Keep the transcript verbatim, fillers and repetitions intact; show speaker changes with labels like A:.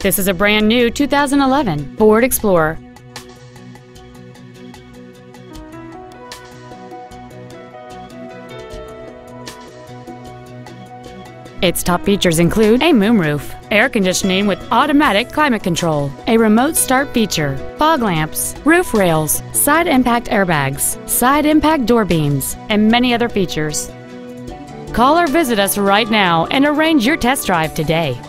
A: This is a brand new two thousand eleven Ford Explorer. Its top features include a moonroof, air conditioning with automatic climate control, a remote start feature, fog lamps, roof rails, side impact airbags, side impact door beams, and many other features. Call or visit us right now and arrange your test drive today.